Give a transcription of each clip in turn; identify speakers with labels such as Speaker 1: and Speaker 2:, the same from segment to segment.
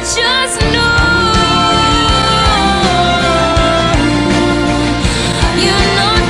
Speaker 1: just know you're not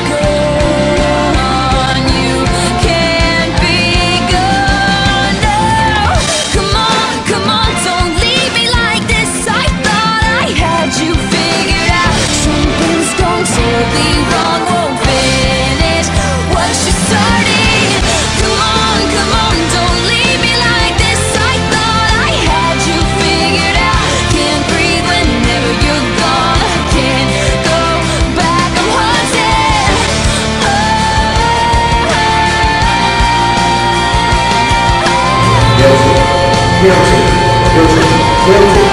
Speaker 1: gone. You can't be gone. No. Come on, don't leave me like this. I thought I had you figured out. Something's gone totally wrong. Won't finish what you started. Come on, don't leave me like this. I thought I had you figured out. Can't breathe whenever you're gone. Can't go back, I'm haunted.
Speaker 2: Guilty, guilty, guilty, guilty.